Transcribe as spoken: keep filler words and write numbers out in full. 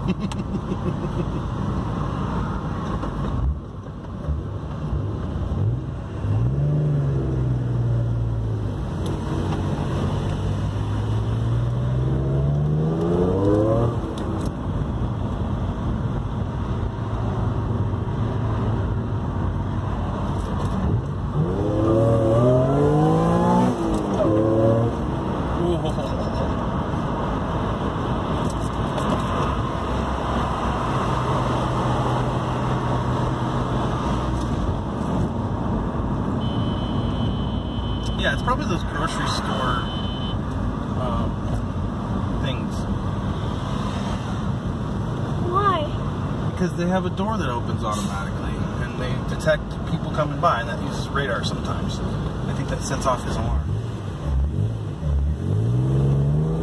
Yeah, it's probably those grocery store um, things. Why? Because they have a door that opens automatically, and they detect people coming by, and that uses radar sometimes. I think that sets off his alarm.